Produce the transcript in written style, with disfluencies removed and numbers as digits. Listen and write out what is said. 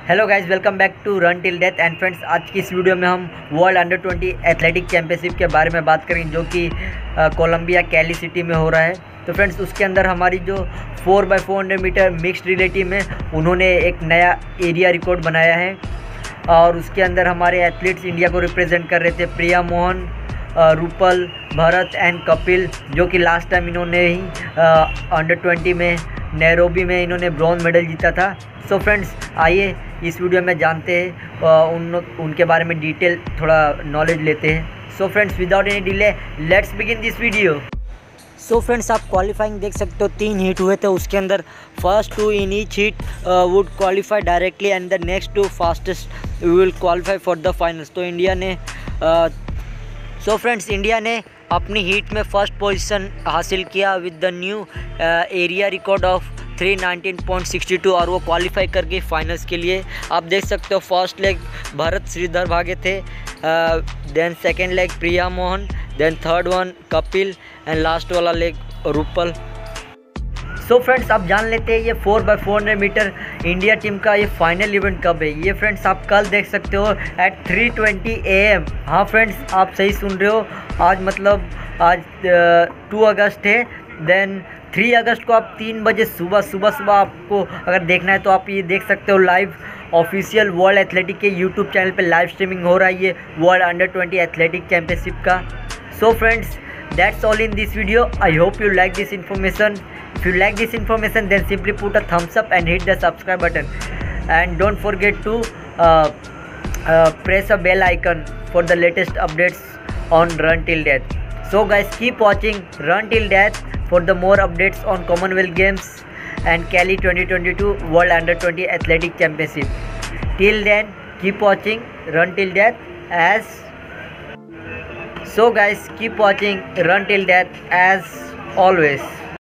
Hello guys, welcome back to run till death. And friends, आज की इस video में हम वर्ल्ड अंडर 20 एथलेटिक चैंपियनशिप के बारे में बात करेंगे, जो कि कोलंबिया कैली सिटी में हो रहा है। तो फ्रेंड्स, उसके अंदर हमारी जो 4x400 metre mixed relay team है, उन्होंने एक नया एरिया रिकॉर्ड बनाया है। और उसके अंदर हमारे एथलीट्स इंडिया को रिप्रेजेंट कर रहे थे प्रिया मोहन, रूपल, भरत एंड कपिल, जो कि लास्ट टाइम इन्होंने ही अंडर 20 में नैरोबी में इन्होंने ब्रॉन्ज मेडल जीता था। सो फ्रेंड्स, आइए इस वीडियो में जानते हैं उनके बारे में डिटेल थोड़ा नॉलेज लेते हैं। So friends, without any delay let's begin this video. So friends, आप क्वालिफाइंग देख सकते हो, 3 हीट हुए थे। उसके अंदर first 2 in each heat would qualify directly and the next 2 fastest will qualify for the finals. तो इंडिया ने अपनी हीट में फर्स्ट पोजीशन हासिल किया with the new area record of 319.62 और वो क्वालिफाई कर गई फाइनल्स के लिए। आप देख सकते हो, फर्स्ट लेग भरत श्रीधर भागे थे, then second leg Priya Mohan, then third one Kapil and last वाला लेग रूपल। सो फ्रेंड्स, आप जान लेते हैं ये 4x400 मीटर इंडिया टीम का ये फाइनल इवेंट कब है। ये फ्रेंड्स आप कल देख सकते हो एट 3:20 AM। हाँ फ्रेंड्स, आप सही सुन रहे हो। आज 2 अगस्त है। देन 3 अगस्त को आप 3 बजे सुबह आपको अगर देखना है तो आप ये देख सकते हो लाइव। ऑफिशियल वर्ल्ड एथलेटिक के यूट्यूब चैनल पे लाइव स्ट्रीमिंग हो रहा है ये वर्ल्ड अंडर 20 एथलेटिक चैंपियनशिप का। So friends, that's all in this video. I hope you like this information. If you like this information, then simply put a thumbs up and hit the subscribe button, and don't forget to press a bell icon for the latest updates on Run Till Death. So guys, keep watching Run Till Death for the more updates on Commonwealth Games and Cali 2022 World Under 20 Athletic Championship. Till then, keep watching Run Till Death So guys, keep watching Run Till Death as always.